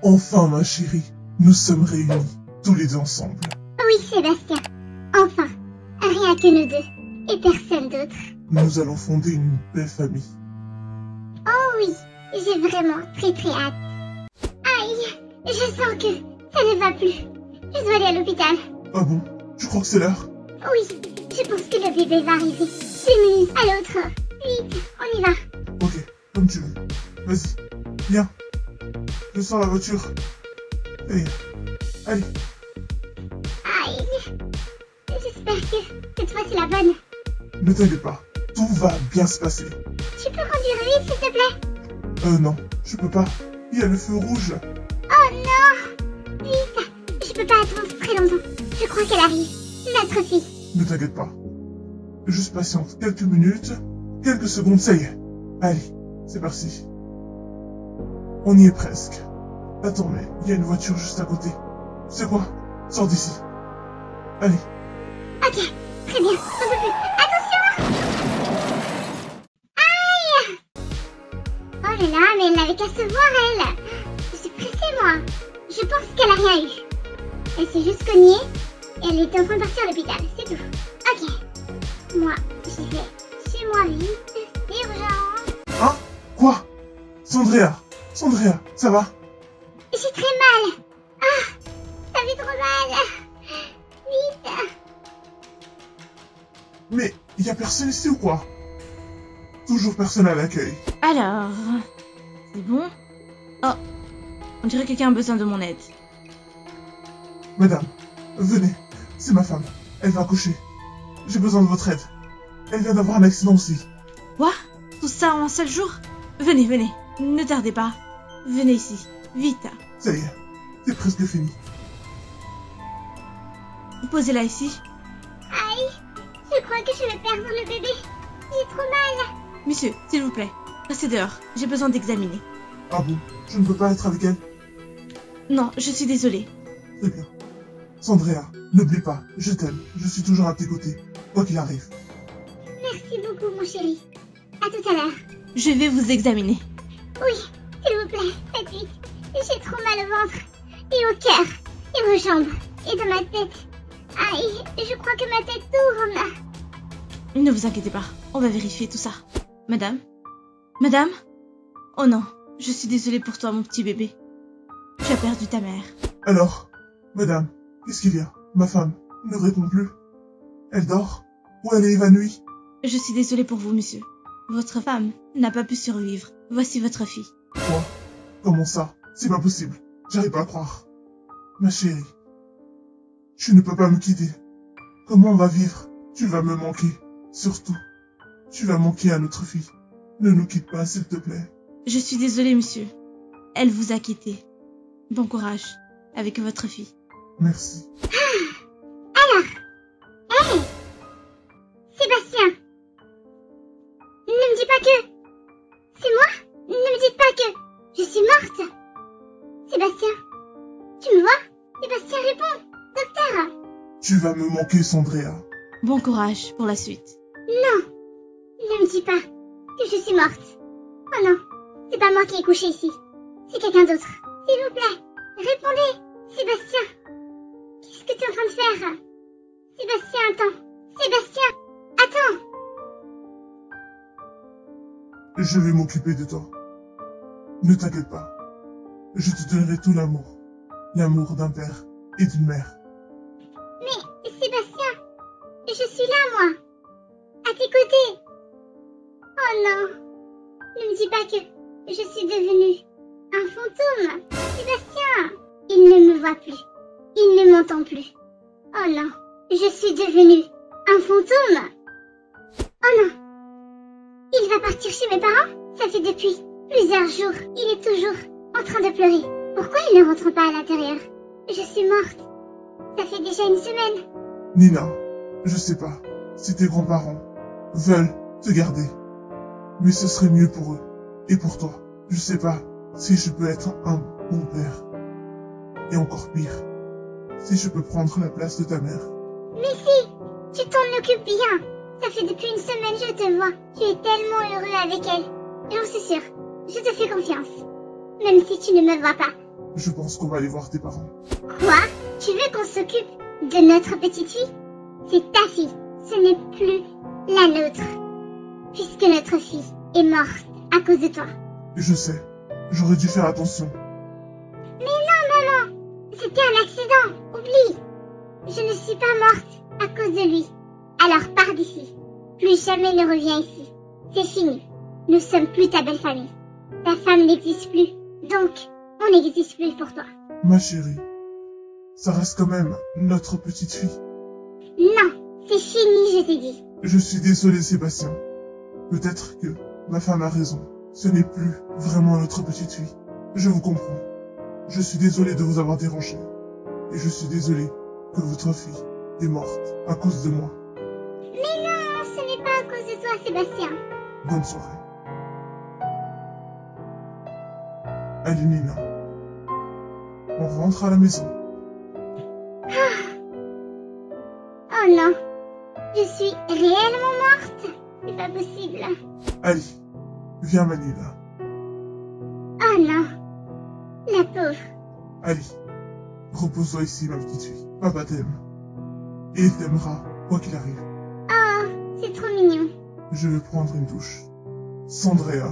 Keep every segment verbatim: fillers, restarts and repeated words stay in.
Enfin, ma chérie, nous sommes réunis, tous les deux ensemble. Oui, Sébastien. Enfin, rien que nous deux, et personne d'autre. Nous allons fonder une belle famille. Oh oui, j'ai vraiment très très hâte. Aïe, je sens que ça ne va plus. Je dois aller à l'hôpital. Ah bon? Tu crois que c'est l'heure? Oui, je pense que le bébé va arriver. D'une minute à l'autre. Vite, on y va. Ok, comme tu veux. Vas-y, viens. Je sors la voiture. Allez, allez. Aïe, j'espère que cette fois c'est la bonne. Ne t'inquiète pas, tout va bien se passer. Tu peux conduire vite, s'il te plaît? Euh non, je peux pas. Il y a le feu rouge. Oh non! Vite, je peux pas attendre très longtemps. Je crois qu'elle arrive. Notre fille. Ne t'inquiète pas. Juste patiente quelques minutes, quelques secondes, ça y est. Allez, c'est parti. On y est presque. Attends, mais il y a une voiture juste à côté. C'est quoi? Sors d'ici. Allez. Ok, très bien. Un peu plus. Attention! Aïe! Oh là là, mais elle n'avait qu'à se voir, elle. Je suis pressée, moi. Je pense qu'elle a rien eu. Elle s'est juste cognée et elle était en train de partir à l'hôpital, c'est tout. Ok. Moi, j'y vais chez moi vite. C'est urgent. Hein? Quoi? Sandrea! Sandrea, ça va? J'ai très mal. Ah, ça fait trop mal. Vite. Mais il y a personne ici ou quoi? Toujours personne à l'accueil. Alors, c'est bon? Oh, on dirait que quelqu'un a besoin de mon aide. Madame, venez, c'est ma femme. Elle va accoucher. J'ai besoin de votre aide. Elle vient d'avoir un accident aussi. Quoi? Tout ça en un seul jour? Venez, venez, ne tardez pas. Venez ici, vite. Ça y est, c'est presque fini. Posez-la ici. Aïe, je crois que je vais perdre le bébé. J'ai trop mal. Monsieur, s'il vous plaît, restez dehors. J'ai besoin d'examiner. Ah bon? Je ne peux pas être avec elle? Non, je suis désolée. Très bien. Sandrea, n'oublie pas, je t'aime. Je suis toujours à tes côtés, quoi qu'il arrive. Merci beaucoup, mon chéri. À tout à l'heure. Je vais vous examiner. Oui, s'il vous plaît, faites vite. J'ai trop mal au ventre, et au cœur, et aux jambes, et dans ma tête. Aïe, je crois que ma tête tourne. Ne vous inquiétez pas, on va vérifier tout ça. Madame? Madame? Oh non, je suis désolée pour toi, mon petit bébé. Tu as perdu ta mère. Alors, madame, qu'est-ce qu'il y a? Ma femme ne répond plus. Elle dort? Ou elle est évanouie? Je suis désolée pour vous, monsieur. Votre femme n'a pas pu survivre. Voici votre fille. Quoi? Comment ça? C'est pas possible. J'arrive pas à croire. Ma chérie, tu ne peux pas me quitter. Comment on va vivre? Tu vas me manquer. Surtout, tu vas manquer à notre fille. Ne nous quitte pas, s'il te plaît. Je suis désolée, monsieur. Elle vous a quitté. Bon courage avec votre fille. Merci. Alors, hé, Sébastien, ne me dis pas que... C'est moi? Ne me dites pas que... Je suis morte. Sébastien, tu me vois? Sébastien, réponds. Docteur. Tu vas me manquer, Sandrea. Bon courage pour la suite. Non, ne me dis pas que je suis morte. Oh non, c'est pas moi qui ai couché ici. C'est quelqu'un d'autre. S'il vous plaît, répondez. Sébastien, qu'est-ce que tu es en train de faire? Sébastien, attends. Sébastien, attends. Je vais m'occuper de toi. Ne t'inquiète pas. Je te donnerai tout l'amour. L'amour d'un père et d'une mère. Mais, Sébastien, je suis là, moi. À tes côtés. Oh non. Ne me dis pas que je suis devenue un fantôme. Sébastien, il ne me voit plus. Il ne m'entend plus. Oh non. Je suis devenue un fantôme. Oh non. Il va partir chez mes parents? Ça fait depuis plusieurs jours. Il est toujours en train de pleurer. Pourquoi il ne rentre pas à l'intérieur? Je suis morte. Ça fait déjà une semaine. Nina, je sais pas si tes grands-parents veulent te garder. Mais ce serait mieux pour eux. Et pour toi. Je sais pas si je peux être un bon père. Et encore pire, si je peux prendre la place de ta mère. Mais si, tu t'en occupes bien. Ça fait depuis une semaine je te vois. Tu es tellement heureux avec elle. J'en suis sûre. Je te fais confiance. Même si tu ne me vois pas. Je pense qu'on va aller voir tes parents. Quoi? Tu veux qu'on s'occupe de notre petite fille? C'est ta fille, ce n'est plus la nôtre. Puisque notre fille est morte à cause de toi. Je sais, j'aurais dû faire attention. Mais non, maman, c'était un accident, oublie. Je ne suis pas morte à cause de lui. Alors pars d'ici. Plus jamais ne reviens ici. C'est fini. Nous sommes plus ta belle famille. Ta femme n'existe plus, donc on n'existe plus pour toi. Ma chérie, ça reste quand même notre petite fille. Non, c'est fini, je t'ai dit. Je suis désolé, Sébastien. Peut-être que ma femme a raison. Ce n'est plus vraiment notre petite fille. Je vous comprends. Je suis désolé de vous avoir dérangé. Et je suis désolé que votre fille est morte à cause de moi. Mais non, ce n'est pas à cause de toi, Sébastien. Bonne soirée. Allez, Nina. On rentre à la maison. Oh non, je suis réellement morte. C'est pas possible. Allez, viens, Manila. Oh non, la pauvre. Allez, repose-toi ici, ma petite fille. Papa t'aime. Et il t'aimera, quoi qu'il arrive. Oh, c'est trop mignon. Je vais prendre une douche. Sandrea,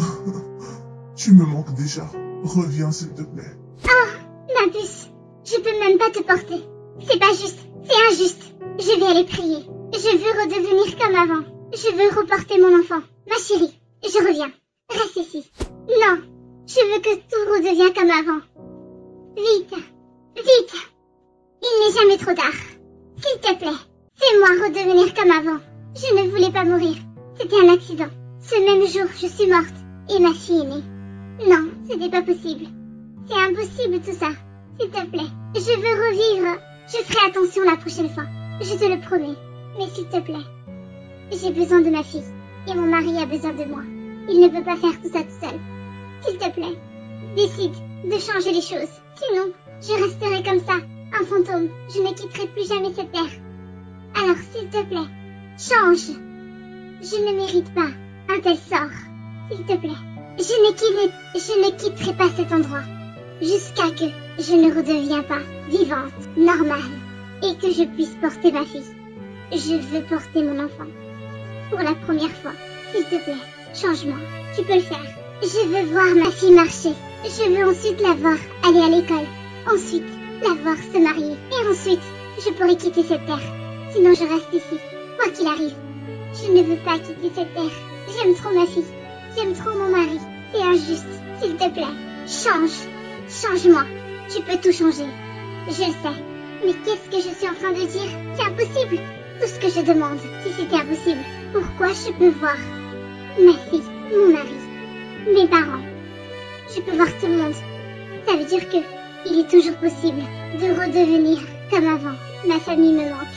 tu me manques déjà. Reviens, s'il te plaît. Oh, ma puce, je peux même pas te porter. C'est pas juste, c'est injuste. Je vais aller prier. Je veux redevenir comme avant. Je veux reporter mon enfant. Ma chérie, je reviens. Reste ici. Non, je veux que tout redevienne comme avant. Vite, vite. Il n'est jamais trop tard. S'il te plaît, fais-moi redevenir comme avant. Je ne voulais pas mourir. C'était un accident. Ce même jour, je suis morte et ma fille est née. Non, ce n'est pas possible. C'est impossible tout ça. S'il te plaît, je veux revivre. Je ferai attention la prochaine fois. Je te le promets. Mais s'il te plaît, j'ai besoin de ma fille. Et mon mari a besoin de moi. Il ne peut pas faire tout ça tout seul. S'il te plaît, décide de changer les choses. Sinon, je resterai comme ça, un fantôme. Je ne quitterai plus jamais cette terre. Alors, s'il te plaît, change. Je ne mérite pas un tel sort. S'il te plaît, je ne, quitte, je ne quitterai pas cet endroit. Jusqu'à que je ne redeviens pas vivante, normale. Et que je puisse porter ma fille. Je veux porter mon enfant. Pour la première fois, s'il te plaît, change-moi. Tu peux le faire. Je veux voir ma fille marcher. Je veux ensuite la voir aller à l'école. Ensuite, la voir se marier. Et ensuite, je pourrai quitter cette terre. Sinon, je reste ici, quoi qu'il arrive. Je ne veux pas quitter cette terre. J'aime trop ma fille. J'aime trop mon mari. C'est injuste. S'il te plaît, change. Change-moi. Tu peux tout changer. Je le sais. Mais qu'est-ce que je suis en train de dire? C'est impossible. Tout ce que je demande, si c'était impossible, pourquoi je peux voir ma fille, mon mari, mes parents? Je peux voir tout le monde. Ça veut dire que il est toujours possible de redevenir comme avant. Ma famille me manque.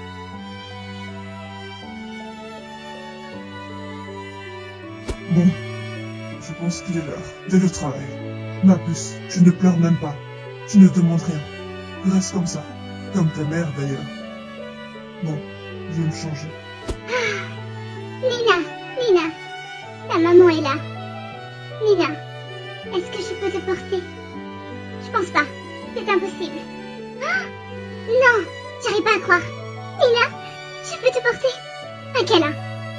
Bon, je pense qu'il est l'heure d'aller au travail. Ma puce, je ne pleure même pas. Je ne demande rien. Je reste comme ça. Comme ta mère d'ailleurs. Bon, je vais me changer. Ah, Nina, Nina, ta maman est là. Nina, est-ce que je peux te porter? Je pense pas. C'est impossible. Ah, non, j'arrive pas à croire. Nina, je peux te porter? Un câlin.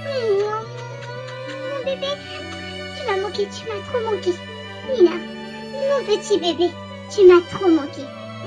Mon bébé, tu m'as manqué, tu m'as trop manqué. Nina, mon petit bébé, tu m'as trop manqué.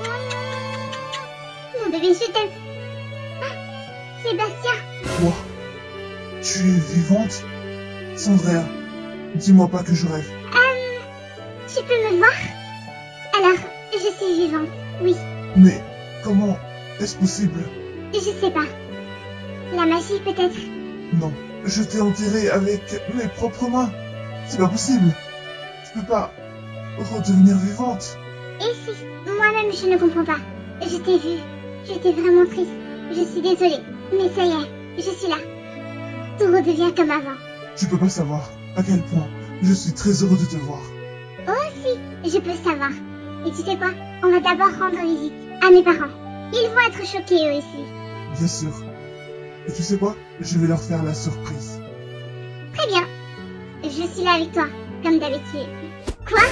Mon bébé, je t'aime. Ah, Sébastien. Quoi? Tu es vivante? Sandrea, dis-moi pas que je rêve. Euh, tu peux me voir? Alors, je suis vivante, oui. Mais comment est-ce possible? Je sais pas. La magie peut-être? Non, je t'ai enterrée avec mes propres mains. C'est pas possible. Tu peux pas redevenir vivante. Et si, moi-même je ne comprends pas. Je t'ai vu, j'étais vraiment triste. Je suis désolée, mais ça y est, je suis là. Tout redevient comme avant. Tu peux pas savoir à quel point je suis très heureux de te voir. Oh si, je peux savoir. Et tu sais quoi? On va d'abord rendre visite à mes parents. Ils vont être choqués eux aussi. Bien sûr. Et tu sais quoi? Je vais leur faire la surprise. Très bien. Je suis là avec toi, comme d'habitude. Quoi?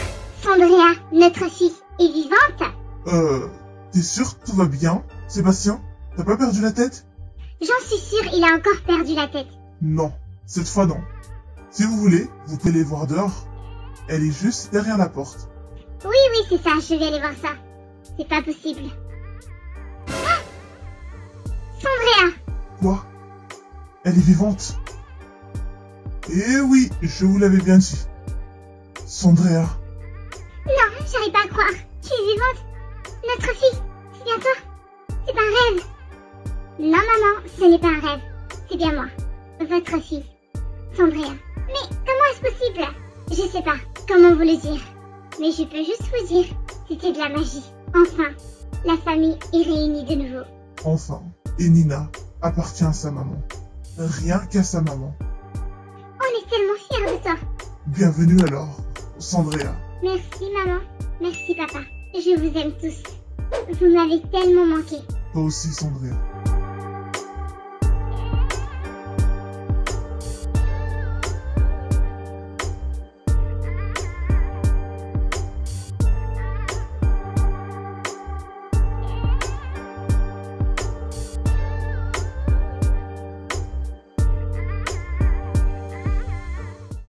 Sandrea, notre fille, est vivante? Euh, t'es sûr que tout va bien, Sébastien? T'as pas perdu la tête? J'en suis sûre, il a encore perdu la tête. Non, cette fois non. Si vous voulez, vous pouvez les voir dehors. Elle est juste derrière la porte. Oui, oui, c'est ça, je vais aller voir ça. C'est pas possible. Ah! Sandrea! Quoi? Elle est vivante? Eh oui, je vous l'avais bien dit. Sandrea. Non, j'arrive pas à croire. Tu es vivante? Notre fille, c'est bien toi? C'est pas un rêve? Non, maman, ce n'est pas un rêve. C'est bien moi, votre fille, Sandrea. Mais comment est-ce possible? Je sais pas comment vous le dire. Mais je peux juste vous dire, c'était de la magie. Enfin, la famille est réunie de nouveau. Enfin, et Nina appartient à sa maman. Rien qu'à sa maman. On est tellement fiers de toi. Bienvenue alors, Sandrea. Merci maman, merci papa. Je vous aime tous. Vous m'avez tellement manqué. Toi aussi, Sandrea.